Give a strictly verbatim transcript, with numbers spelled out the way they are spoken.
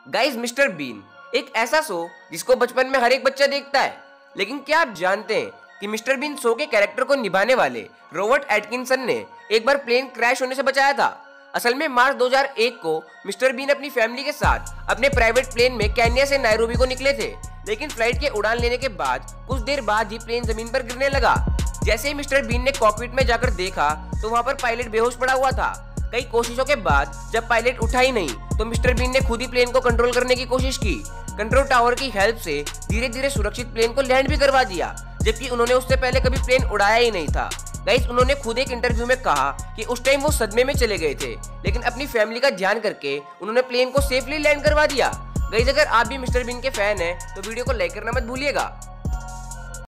Guys, mister been एक ऐसा show जिसको बचपन में हर एक बच्चा देखता है। लेकिन क्या आप जानते हैं कि मिस्टर बीन शो के कैरेक्टर को निभाने वाले रॉबर्ट एटकिंसन ने एक बार प्लेन क्रैश होने से बचाया था। असल में मार्च दो हज़ार एक को मिस्टर बीन अपनी फैमिली के साथ अपने प्राइवेट प्लेन में केन्या से नायरोबी को निकले थे। लेकिन फ्लाइट के उड़ान लेने के बाद कुछ देर बाद ही प्लेन जमीन पर गिरने लगा। जैसे ही मिस्टर बीन ने कॉकपिट में जाकर देखा तो वहाँ पर पायलट बेहोश पड़ा हुआ था। कई कोशिशों के बाद जब पायलट उठा ही नहीं तो मिस्टर बीन ने खुद ही प्लेन को कंट्रोल करने की कोशिश की। कंट्रोल टावर की हेल्प से धीरे धीरे सुरक्षित प्लेन को लैंड भी करवा दिया, जबकि उन्होंने उससे पहले कभी प्लेन उड़ाया ही नहीं था। गाइस, उन्होंने खुद एक इंटरव्यू में कहा कि उस टाइम वो सदमे में चले गए थे, लेकिन अपनी फैमिली का ध्यान करके उन्होंने प्लेन को सेफली लैंड करवा दिया। गाइस, अगर आप भी मिस्टर बीन के फैन हैं तो वीडियो को लाइक करना मत भूलिएगा।